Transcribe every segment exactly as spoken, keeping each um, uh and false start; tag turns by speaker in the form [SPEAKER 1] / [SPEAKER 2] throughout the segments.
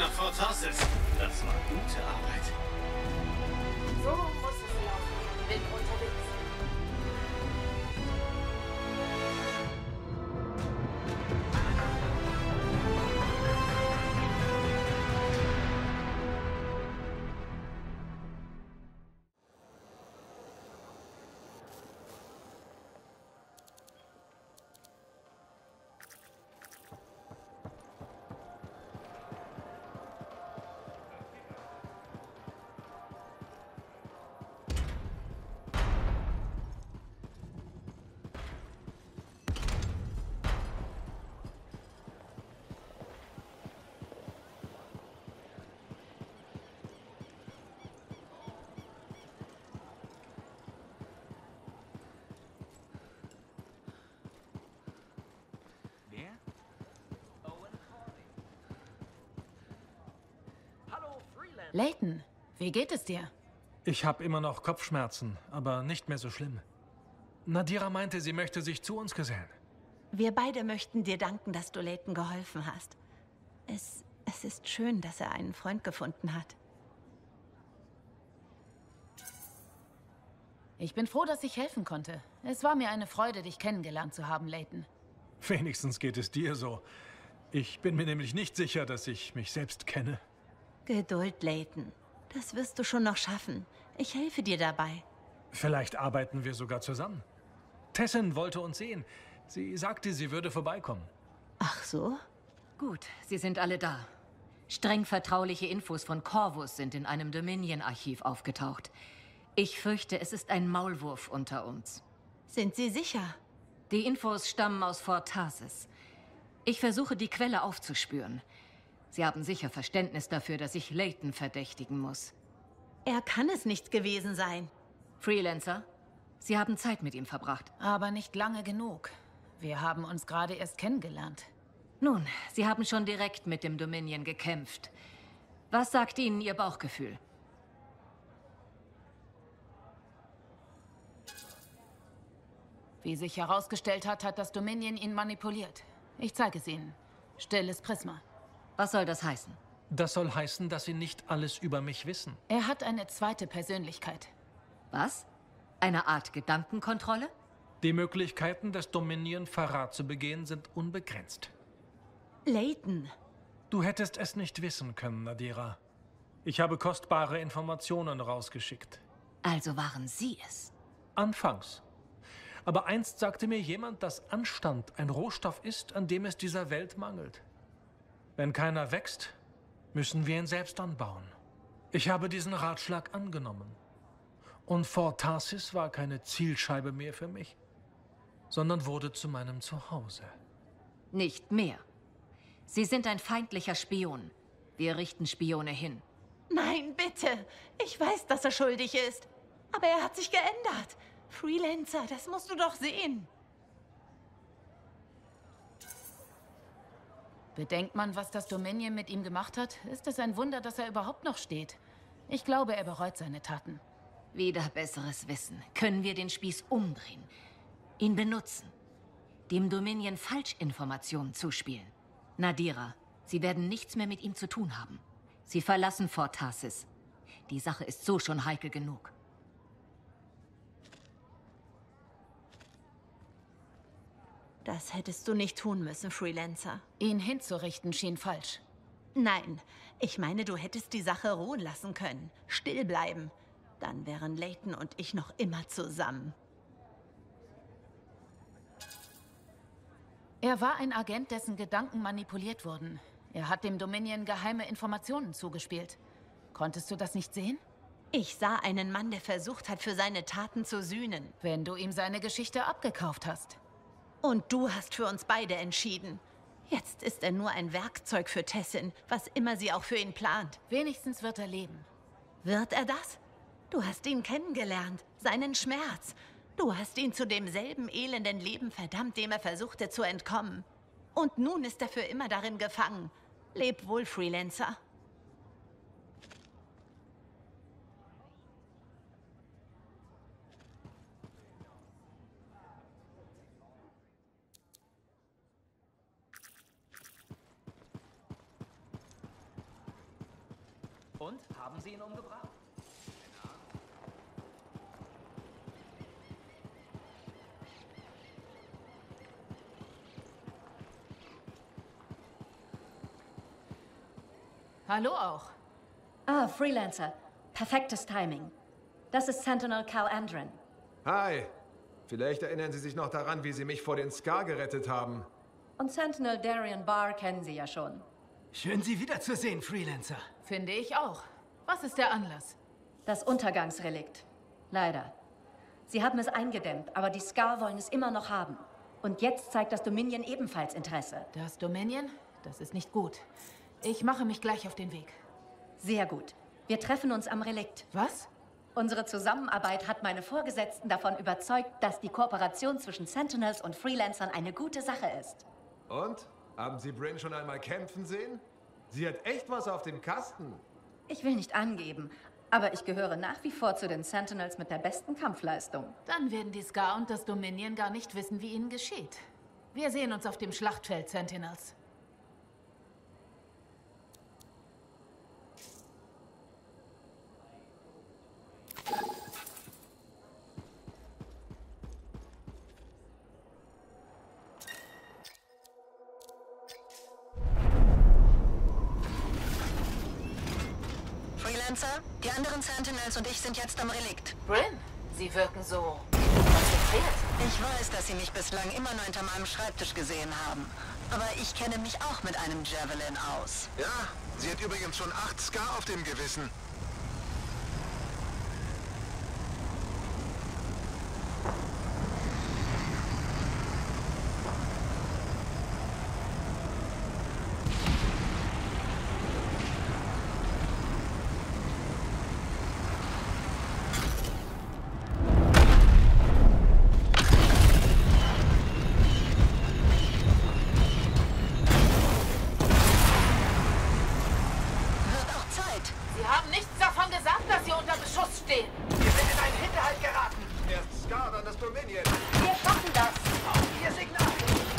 [SPEAKER 1] nach Fort Tarsis. Das war gute Arbeit.
[SPEAKER 2] So muss es laufen. Bin unterwegs.
[SPEAKER 3] Layton, wie geht es dir?
[SPEAKER 4] Ich habe immer noch Kopfschmerzen, aber nicht mehr so schlimm. Nadira meinte, sie möchte sich zu uns gesellen.
[SPEAKER 5] Wir beide möchten dir danken, dass du Layton geholfen hast. Es, es ist schön, dass er einen Freund gefunden hat.
[SPEAKER 3] Ich bin froh, dass ich helfen konnte. Es war mir eine Freude, dich kennengelernt zu haben, Layton.
[SPEAKER 4] Wenigstens geht es dir so. Ich bin mir nämlich nicht sicher, dass ich mich selbst kenne.
[SPEAKER 5] Geduld, Layton. Das wirst du schon noch schaffen. Ich helfe dir dabei.
[SPEAKER 4] Vielleicht arbeiten wir sogar zusammen. Tessin wollte uns sehen. Sie sagte, sie würde vorbeikommen.
[SPEAKER 5] Ach so?
[SPEAKER 6] Gut, Sie sind alle da. Streng vertrauliche Infos von Corvus sind in einem Dominion-Archiv aufgetaucht. Ich fürchte, es ist ein Maulwurf unter uns.
[SPEAKER 5] Sind Sie sicher?
[SPEAKER 6] Die Infos stammen aus Fort Tarsis. Ich versuche, die Quelle aufzuspüren. Sie haben sicher Verständnis dafür, dass ich Layton verdächtigen muss.
[SPEAKER 5] Er kann es nicht gewesen sein.
[SPEAKER 6] Freelancer, Sie haben Zeit mit ihm verbracht.
[SPEAKER 3] Aber nicht lange genug. Wir haben uns gerade erst kennengelernt.
[SPEAKER 6] Nun, Sie haben schon direkt mit dem Dominion gekämpft. Was sagt Ihnen Ihr Bauchgefühl?
[SPEAKER 3] Wie sich herausgestellt hat, hat das Dominion ihn manipuliert. Ich zeige es Ihnen. Stilles Prisma.
[SPEAKER 6] Was soll das heißen?
[SPEAKER 4] Das soll heißen, dass Sie nicht alles über mich wissen.
[SPEAKER 3] Er hat eine zweite Persönlichkeit.
[SPEAKER 6] Was? Eine Art Gedankenkontrolle?
[SPEAKER 4] Die Möglichkeiten des Dominion, Verrat zu begehen, sind unbegrenzt.
[SPEAKER 5] Layton.
[SPEAKER 4] Du hättest es nicht wissen können, Nadira. Ich habe kostbare Informationen rausgeschickt.
[SPEAKER 6] Also waren Sie es?
[SPEAKER 4] Anfangs. Aber einst sagte mir jemand, dass Anstand ein Rohstoff ist, an dem es dieser Welt mangelt. Wenn keiner wächst, müssen wir ihn selbst anbauen. Ich habe diesen Ratschlag angenommen. Und Fort Tarsis war keine Zielscheibe mehr für mich, sondern wurde zu meinem Zuhause.
[SPEAKER 6] Nicht mehr. Sie sind ein feindlicher Spion. Wir richten Spione hin.
[SPEAKER 5] Nein, bitte. Ich weiß, dass er schuldig ist. Aber er hat sich geändert. Freelancer, das musst du doch sehen.
[SPEAKER 3] Bedenkt man, was das Dominion mit ihm gemacht hat, ist es ein Wunder, dass er überhaupt noch steht. Ich glaube, er bereut seine Taten.
[SPEAKER 6] Wieder besseres Wissen. Können wir den Spieß umdrehen? Ihn benutzen. Dem Dominion Falschinformationen zuspielen. Nadira, Sie werden nichts mehr mit ihm zu tun haben. Sie verlassen Fort Tarsis. Die Sache ist so schon heikel genug.
[SPEAKER 5] Das hättest du nicht tun müssen, Freelancer.
[SPEAKER 3] Ihn hinzurichten schien falsch.
[SPEAKER 5] Nein, ich meine, du hättest die Sache ruhen lassen können. Still bleiben. Dann wären Layton und ich noch immer zusammen.
[SPEAKER 3] Er war ein Agent, dessen Gedanken manipuliert wurden. Er hat dem Dominion geheime Informationen zugespielt. Konntest du das nicht sehen?
[SPEAKER 5] Ich sah einen Mann, der versucht hat, für seine Taten zu sühnen.
[SPEAKER 3] Wenn du ihm seine Geschichte abgekauft hast.
[SPEAKER 5] Und du hast für uns beide entschieden. Jetzt ist er nur ein Werkzeug für Tessin, was immer sie auch für ihn plant.
[SPEAKER 3] Wenigstens wird er leben.
[SPEAKER 5] Wird er das? Du hast ihn kennengelernt, seinen Schmerz. Du hast ihn zu demselben elenden Leben verdammt, dem er versuchte zu entkommen. Und nun ist er für immer darin gefangen. Leb wohl, Freelancer.
[SPEAKER 7] Und? Haben Sie ihn umgebracht?
[SPEAKER 3] Hallo auch.
[SPEAKER 8] Ah, Freelancer. Perfektes Timing. Das ist Sentinel Cal Andren.
[SPEAKER 9] Hi. Vielleicht erinnern Sie sich noch daran, wie Sie mich vor den Scar gerettet haben.
[SPEAKER 8] Und Sentinel Darian Barr kennen Sie ja schon.
[SPEAKER 7] Schön, Sie wiederzusehen, Freelancer.
[SPEAKER 3] Finde ich auch. Was ist der Anlass?
[SPEAKER 8] Das Untergangsrelikt. Leider. Sie haben es eingedämmt, aber die Scar wollen es immer noch haben. Und jetzt zeigt das Dominion ebenfalls Interesse.
[SPEAKER 3] Das Dominion? Das ist nicht gut. Ich mache mich gleich auf den Weg.
[SPEAKER 8] Sehr gut. Wir treffen uns am Relikt.
[SPEAKER 3] Was?
[SPEAKER 8] Unsere Zusammenarbeit hat meine Vorgesetzten davon überzeugt, dass die Kooperation zwischen Sentinels und Freelancern eine gute Sache ist.
[SPEAKER 9] Und? Haben Sie Bryn schon einmal kämpfen sehen? Sie hat echt was auf dem Kasten.
[SPEAKER 8] Ich will nicht angeben, aber ich gehöre nach wie vor zu den Sentinels mit der besten Kampfleistung.
[SPEAKER 3] Dann werden die Scar und das Dominion gar nicht wissen, wie ihnen geschieht. Wir sehen uns auf dem Schlachtfeld, Sentinels.
[SPEAKER 5] Freelancer, die anderen Sentinels und ich sind jetzt am Relikt.
[SPEAKER 3] Bryn, Sie wirken so konzentriert.
[SPEAKER 5] Ich weiß, dass Sie mich bislang immer nur hinter meinem Schreibtisch gesehen haben. Aber ich kenne mich auch mit einem Javelin aus.
[SPEAKER 9] Ja, sie hat übrigens schon acht Scar auf dem Gewissen.
[SPEAKER 3] Sie haben nichts davon gesagt, dass Sie unter Beschuss stehen.
[SPEAKER 7] Wir sind in einen Hinterhalt geraten.
[SPEAKER 9] Erst Scar, dann das Dominion.
[SPEAKER 8] Wir schaffen das!
[SPEAKER 7] Auf Ihr Signal.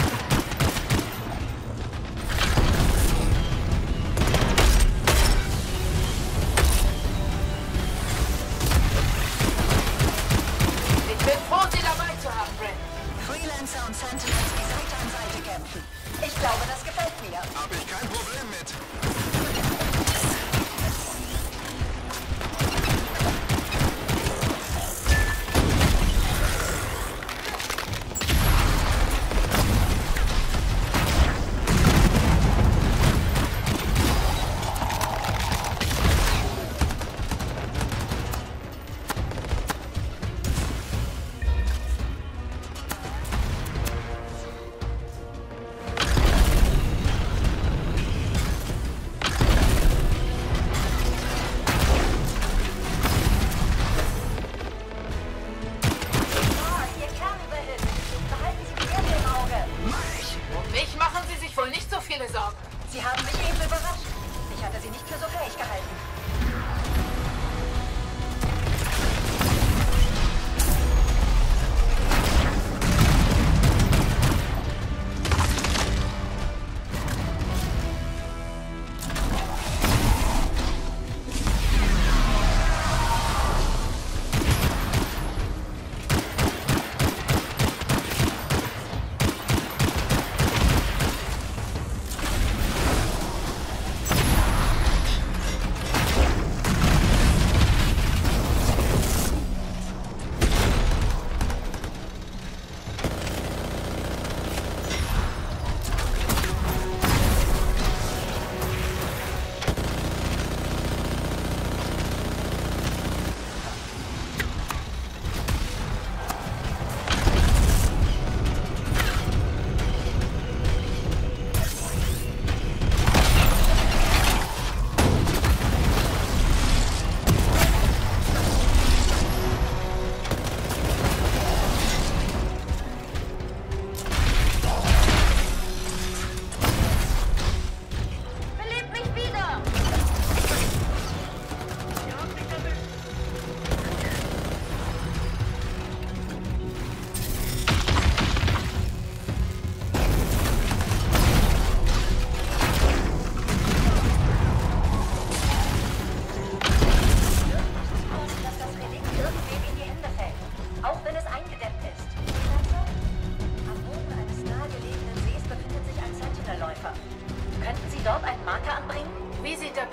[SPEAKER 3] Ich bin froh, Sie dabei zu haben, Bryn.
[SPEAKER 5] Freelancer und Sentinels, die Seite an Seite kämpfen.
[SPEAKER 8] Ich glaube, das gefällt mir.
[SPEAKER 9] Hab ich kein Problem mit.
[SPEAKER 3] Um mich machen Sie sich wohl nicht so viele Sorgen.
[SPEAKER 8] Sie haben mich eben überrascht. Ich hatte sie nicht für so fähig gehalten.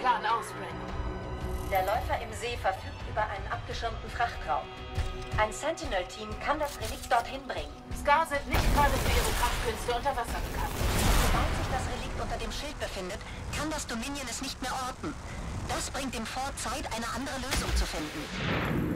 [SPEAKER 3] Plan aus, Bren?
[SPEAKER 8] Der Läufer im See verfügt über einen abgeschirmten Frachtraum. Ein Sentinel-Team kann das Relikt dorthin bringen.
[SPEAKER 3] Scar sind nicht gerade für ihre Kampfkünste unter Wasser bekannt.
[SPEAKER 5] Sobald sich das Relikt unter dem Schild befindet, kann das Dominion es nicht mehr orten. Das bringt dem Fort Zeit, eine andere Lösung zu finden.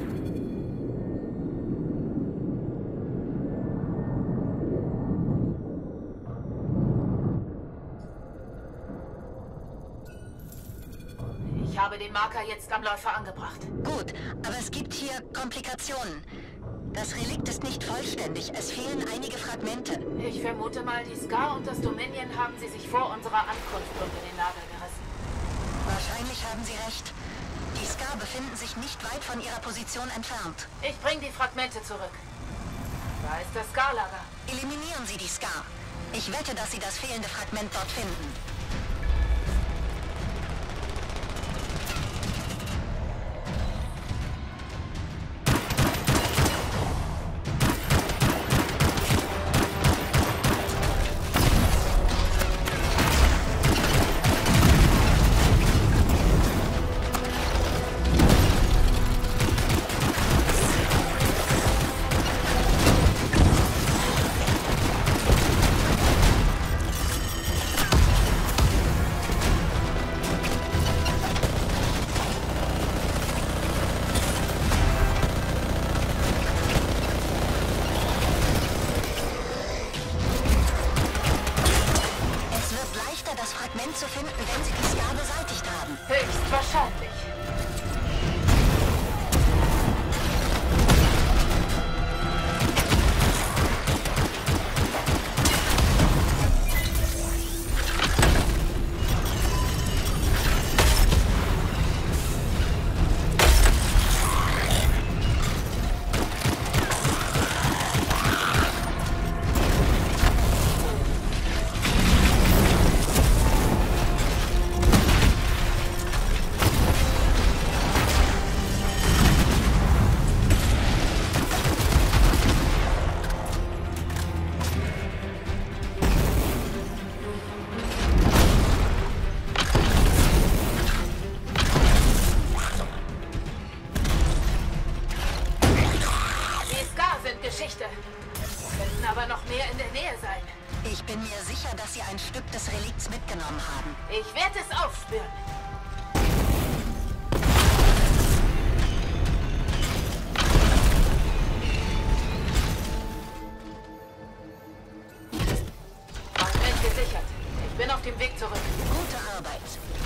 [SPEAKER 3] Ich habe den Marker jetzt am Läufer angebracht.
[SPEAKER 5] Gut, aber es gibt hier Komplikationen. Das Relikt ist nicht vollständig. Es fehlen einige Fragmente.
[SPEAKER 3] Ich vermute mal, die Scar und das Dominion haben sie sich vor unserer Ankunft unter den Nagel gerissen.
[SPEAKER 5] Wahrscheinlich haben Sie recht. Die Scar befinden sich nicht weit von ihrer Position entfernt.
[SPEAKER 3] Ich bringe die Fragmente zurück. Da ist das Scar-Lager.
[SPEAKER 5] Eliminieren Sie die Scar. Ich wette, dass Sie das fehlende Fragment dort finden. Zu finden, wenn Sie die Scar beseitigt haben.
[SPEAKER 3] Höchstwahrscheinlich. Geschichte. Könnten aber noch mehr in der Nähe sein.
[SPEAKER 5] Ich bin mir sicher, dass Sie ein Stück des Relikts mitgenommen haben.
[SPEAKER 3] Ich werde es aufspüren. Fragment gesichert. Ich bin auf dem Weg zurück.
[SPEAKER 5] Gute Arbeit.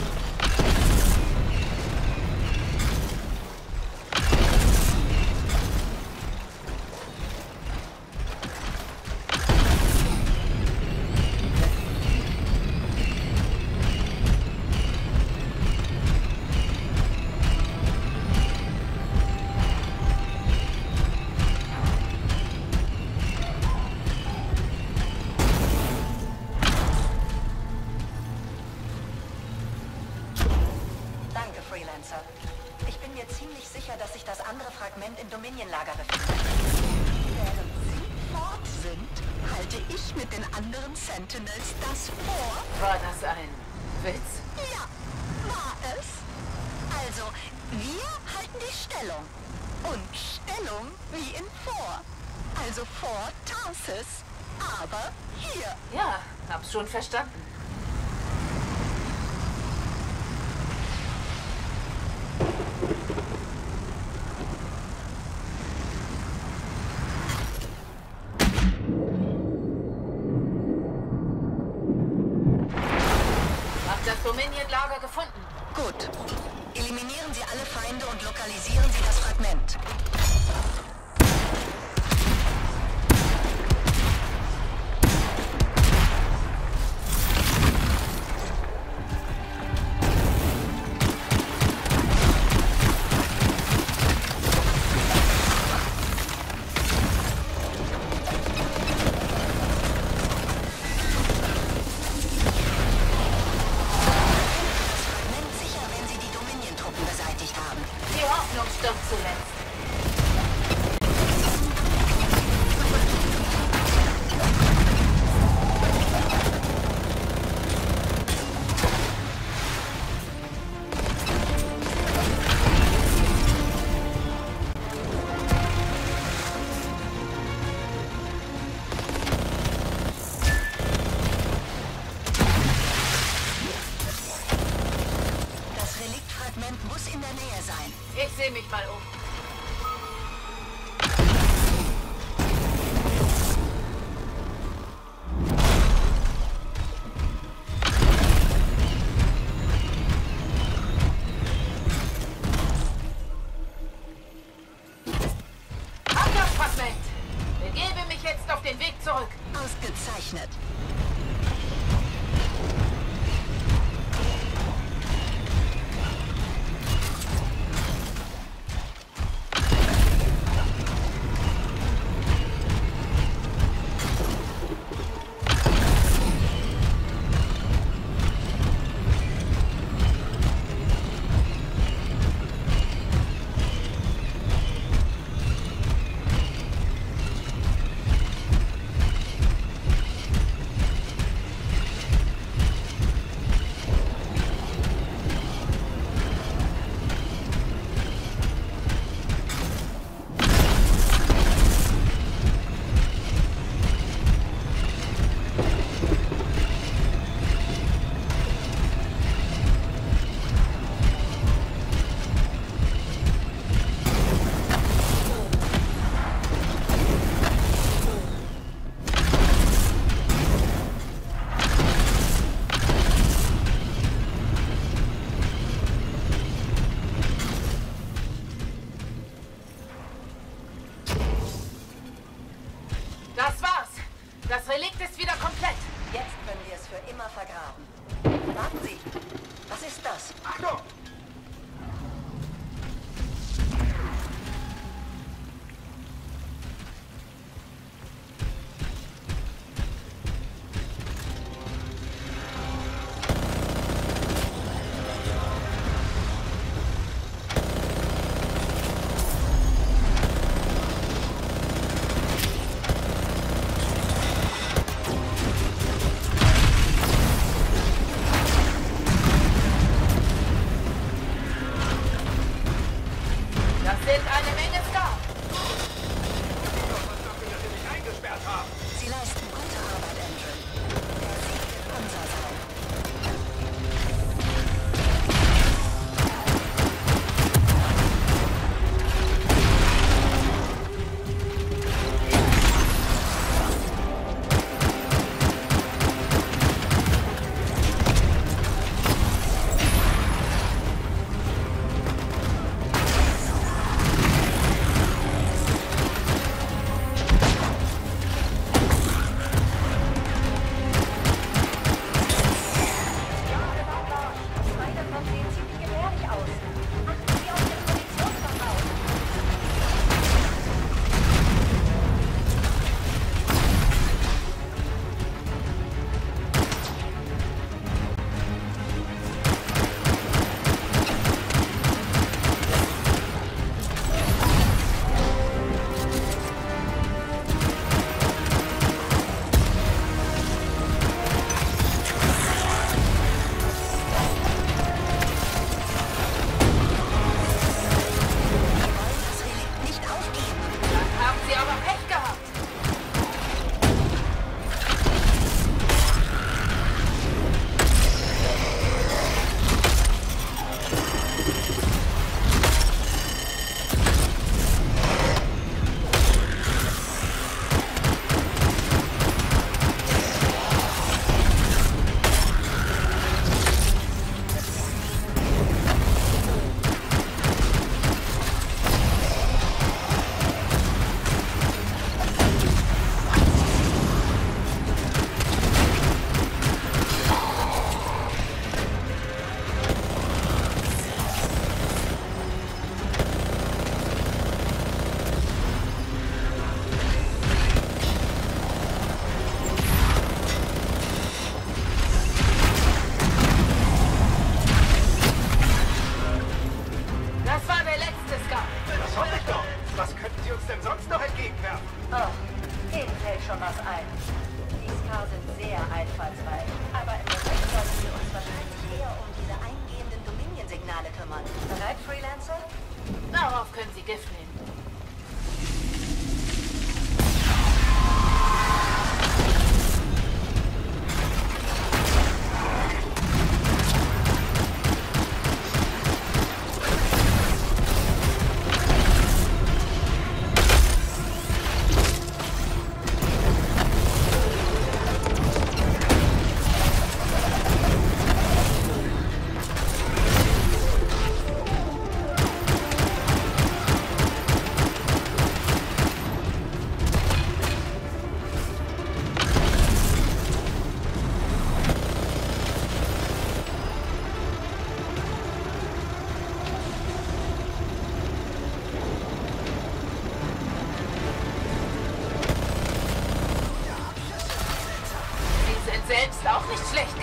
[SPEAKER 5] Freelancer. Ich bin mir ziemlich sicher, dass sich das andere Fragment im Dominion-Lager befindet. Während Sie fort sind, halte ich mit den anderen Sentinels das vor.
[SPEAKER 3] War das ein Witz?
[SPEAKER 5] Ja, war es. Also, wir halten die Stellung. Und Stellung wie in vor. Also vor Tarsis. Aber hier.
[SPEAKER 3] Ja, hab's schon verstanden. Das Dominion-Lager gefunden.
[SPEAKER 5] Gut. Eliminieren Sie alle Feinde und lokalisieren Sie das Fragment.
[SPEAKER 3] Die Hoffnung stirbt zuletzt. seh mich mal um. Angriffsfragment! Begebe mich jetzt auf den Weg zurück.
[SPEAKER 5] Ausgezeichnet.
[SPEAKER 3] Das war's. Das Relikt ist wieder komplett.
[SPEAKER 5] Jetzt können wir es für immer vergraben. Warten Sie. Was ist das?
[SPEAKER 7] Achtung!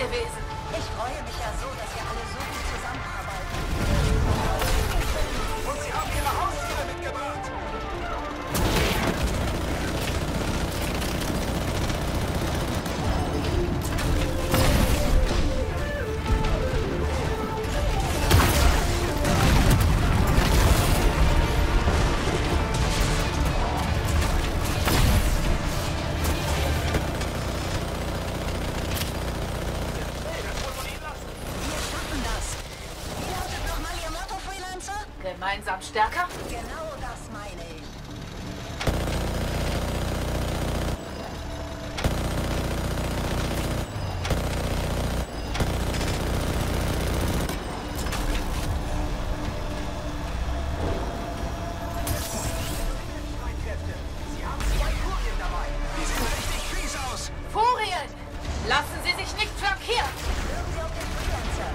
[SPEAKER 3] gewesen.
[SPEAKER 10] Ich freue mich ja so, dass wir alle so gut zusammenarbeiten.
[SPEAKER 7] Und sie haben ihre Haustiere mitgebracht.
[SPEAKER 3] Gemeinsam stärker?
[SPEAKER 10] Genau das meine ich.
[SPEAKER 7] Streitkräfte. Sie haben zwei Furien dabei. Die sehen richtig fies aus.
[SPEAKER 3] Furien! Lassen Sie sich nicht flankieren!
[SPEAKER 10] Hören Sie auf den Freelancer.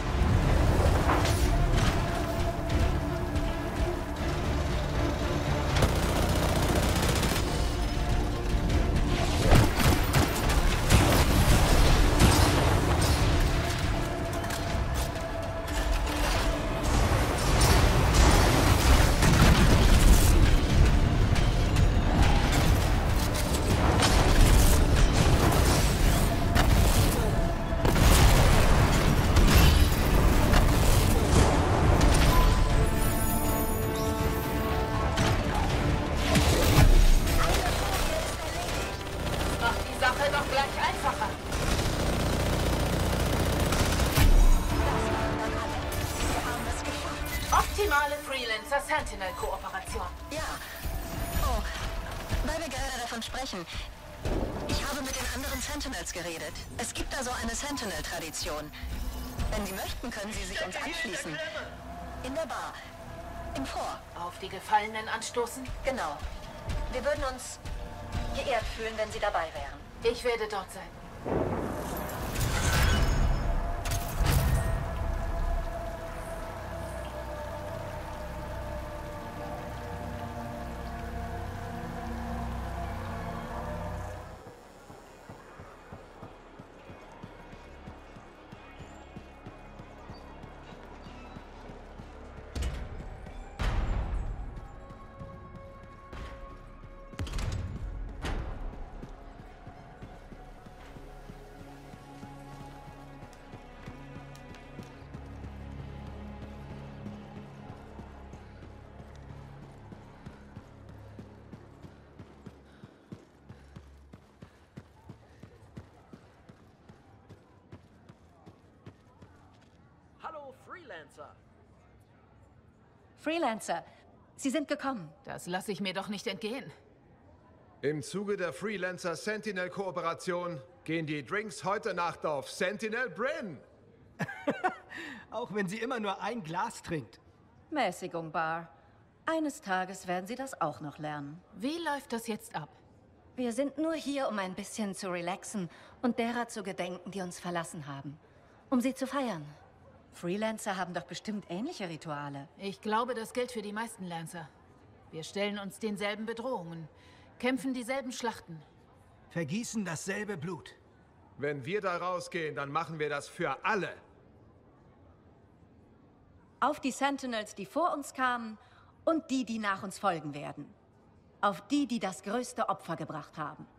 [SPEAKER 3] Optimale Freelancer-Sentinel-Kooperation.
[SPEAKER 10] Ja. Oh, weil wir gerade davon sprechen. Ich habe mit den anderen Sentinels geredet. Es gibt da so eine Sentinel-Tradition. Wenn Sie möchten, können Sie sich uns anschließen. In der Bar. Im Fort.
[SPEAKER 3] Auf die Gefallenen anstoßen?
[SPEAKER 10] Genau. Wir würden uns geehrt fühlen, wenn Sie dabei wären.
[SPEAKER 3] Ich werde dort sein.
[SPEAKER 11] Hallo, Freelancer.
[SPEAKER 8] Freelancer, Sie sind gekommen.
[SPEAKER 3] Das lasse ich mir doch nicht entgehen.
[SPEAKER 9] Im Zuge der Freelancer-Sentinel-Kooperation gehen die Drinks heute Nacht auf Sentinel Bryn.
[SPEAKER 7] Auch wenn sie immer nur ein Glas trinkt.
[SPEAKER 8] Mäßigung, Bar. Eines Tages werden Sie das auch noch lernen.
[SPEAKER 3] Wie läuft das jetzt ab?
[SPEAKER 8] Wir sind nur hier, um ein bisschen zu relaxen und derer zu gedenken, die uns verlassen haben. Um sie zu feiern. Freelancer haben doch bestimmt ähnliche Rituale.
[SPEAKER 3] Ich glaube, das gilt für die meisten Lancer. Wir stellen uns denselben Bedrohungen, kämpfen dieselben Schlachten.
[SPEAKER 7] Vergießen dasselbe Blut.
[SPEAKER 9] Wenn wir da rausgehen, dann machen wir das für alle.
[SPEAKER 8] Auf die Sentinels, die vor uns kamen und die, die nach uns folgen werden. Auf die, die das größte Opfer gebracht haben.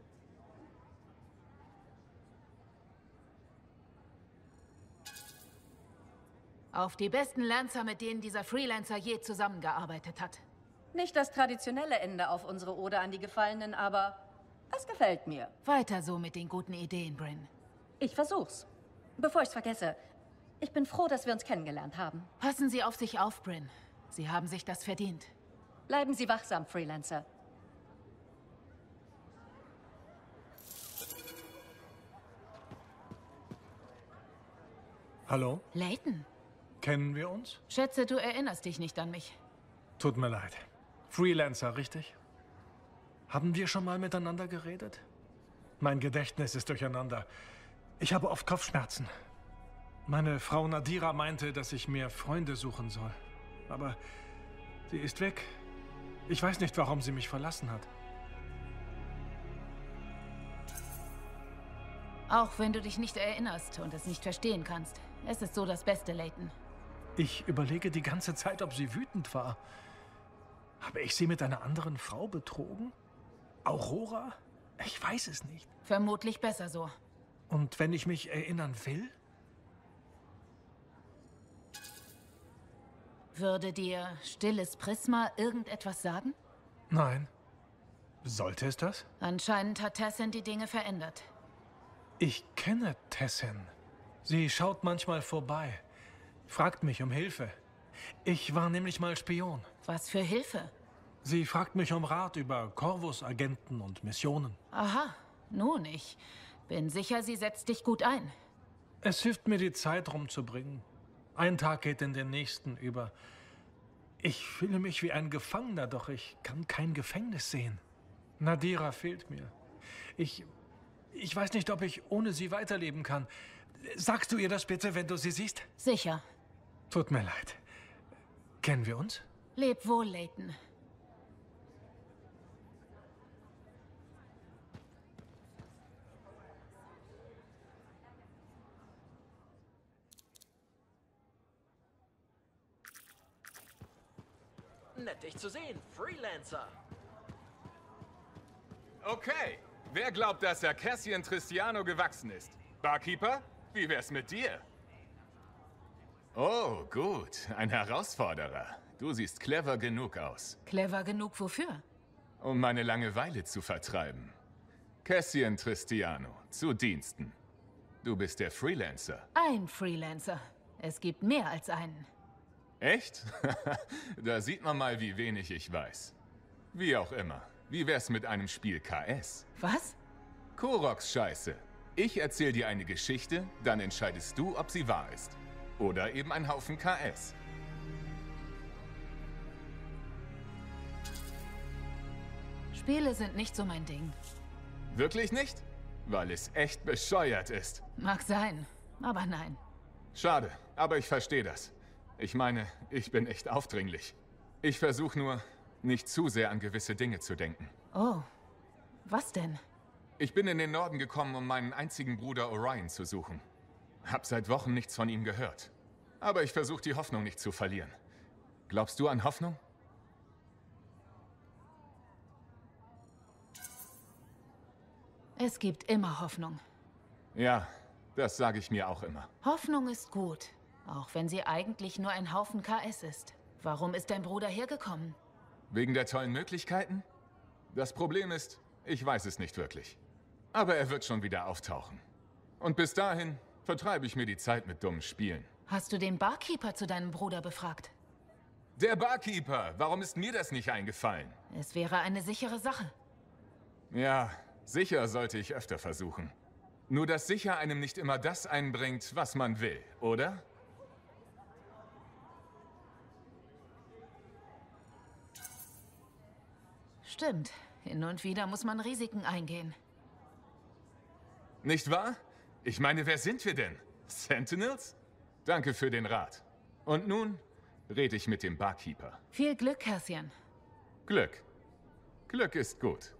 [SPEAKER 3] Auf die besten Lancer, mit denen dieser Freelancer je zusammengearbeitet hat.
[SPEAKER 8] Nicht das traditionelle Ende auf unsere Ode an die Gefallenen, aber es gefällt mir.
[SPEAKER 3] Weiter so mit den guten Ideen, Bryn.
[SPEAKER 8] Ich versuch's. Bevor ich's vergesse, ich bin froh, dass wir uns kennengelernt haben.
[SPEAKER 3] Passen Sie auf sich auf, Bryn. Sie haben sich das verdient.
[SPEAKER 8] Bleiben Sie wachsam, Freelancer.
[SPEAKER 4] Hallo?
[SPEAKER 3] Layton?
[SPEAKER 4] Kennen wir uns?
[SPEAKER 3] Schätze, du erinnerst dich nicht an mich.
[SPEAKER 4] Tut mir leid. Freelancer, richtig? Haben wir schon mal miteinander geredet? Mein Gedächtnis ist durcheinander. Ich habe oft Kopfschmerzen. Meine Frau Nadira meinte, dass ich mir Freunde suchen soll. Aber sie ist weg. Ich weiß nicht, warum sie mich verlassen hat.
[SPEAKER 3] Auch wenn du dich nicht erinnerst und es nicht verstehen kannst. Es ist so das Beste, Layton.
[SPEAKER 4] Ich überlege die ganze Zeit, ob sie wütend war. Habe ich sie mit einer anderen Frau betrogen? Aurora? Ich weiß es nicht.
[SPEAKER 3] Vermutlich besser so.
[SPEAKER 4] Und wenn ich mich erinnern will?
[SPEAKER 3] Würde dir stilles Prisma irgendetwas sagen?
[SPEAKER 4] Nein. Sollte es das?
[SPEAKER 3] Anscheinend hat Tessin die Dinge verändert.
[SPEAKER 4] Ich kenne Tessin. Sie schaut manchmal vorbei. Fragt mich um Hilfe. Ich war nämlich mal Spion.
[SPEAKER 3] Was für Hilfe?
[SPEAKER 4] Sie fragt mich um Rat über Corvus-Agenten und Missionen.
[SPEAKER 3] Aha, nun, ich bin sicher, sie setzt dich gut ein.
[SPEAKER 4] Es hilft mir, die Zeit rumzubringen. Ein Tag geht in den nächsten über. Ich fühle mich wie ein Gefangener, doch ich kann kein Gefängnis sehen. Nadira fehlt mir. Ich... Ich weiß nicht, ob ich ohne sie weiterleben kann. Sagst du ihr das bitte, wenn du sie siehst?
[SPEAKER 3] Sicher.
[SPEAKER 4] Tut mir leid. Kennen wir uns?
[SPEAKER 3] Leb wohl, Layton.
[SPEAKER 11] Nett, dich zu sehen, Freelancer.
[SPEAKER 12] Okay. Wer glaubt, dass er Cassian Tristiano gewachsen ist? Barkeeper? Wie wär's mit dir? Oh, gut. Ein Herausforderer. Du siehst clever genug aus.
[SPEAKER 3] Clever genug wofür?
[SPEAKER 12] Um meine Langeweile zu vertreiben. Cassian Tristiano, zu Diensten. Du bist der Freelancer.
[SPEAKER 3] Ein Freelancer. Es gibt mehr als einen.
[SPEAKER 12] Echt? Da sieht man mal, wie wenig ich weiß. Wie auch immer. Wie wär's mit einem Spiel K S?
[SPEAKER 3] Was?
[SPEAKER 12] Koroks Scheiße. Ich erzähl dir eine Geschichte, dann entscheidest du, ob sie wahr ist. Oder eben ein Haufen K S.
[SPEAKER 3] Spiele sind nicht so mein Ding.
[SPEAKER 12] Wirklich nicht? Weil es echt bescheuert ist.
[SPEAKER 3] Mag sein, aber nein.
[SPEAKER 12] Schade, aber ich verstehe das. Ich meine, ich bin echt aufdringlich. Ich versuche nur, nicht zu sehr an gewisse Dinge zu denken.
[SPEAKER 3] Oh, was denn?
[SPEAKER 12] Ich bin in den Norden gekommen, um meinen einzigen Bruder Orion zu suchen. Hab seit Wochen nichts von ihm gehört. Aber ich versuche, die Hoffnung nicht zu verlieren. Glaubst du an Hoffnung?
[SPEAKER 3] Es gibt immer Hoffnung.
[SPEAKER 12] Ja, das sage ich mir auch immer.
[SPEAKER 3] Hoffnung ist gut, auch wenn sie eigentlich nur ein Haufen K S ist. Warum ist dein Bruder hergekommen?
[SPEAKER 12] Wegen der tollen Möglichkeiten? Das Problem ist, ich weiß es nicht wirklich. Aber er wird schon wieder auftauchen. Und bis dahin vertreibe ich mir die Zeit mit dummen Spielen.
[SPEAKER 3] Hast du den Barkeeper zu deinem Bruder befragt?
[SPEAKER 12] Der Barkeeper! Warum ist mir das nicht eingefallen?
[SPEAKER 3] Es wäre eine sichere Sache.
[SPEAKER 12] Ja, sicher sollte ich öfter versuchen. Nur dass sicher einem nicht immer das einbringt, was man will, oder?
[SPEAKER 3] Stimmt. Hin und wieder muss man Risiken eingehen.
[SPEAKER 12] Nicht wahr? Ich meine, wer sind wir denn? Sentinels? Danke für den Rat. Und nun rede ich mit dem Barkeeper.
[SPEAKER 3] Viel Glück, Cassian.
[SPEAKER 12] Glück. Glück ist gut.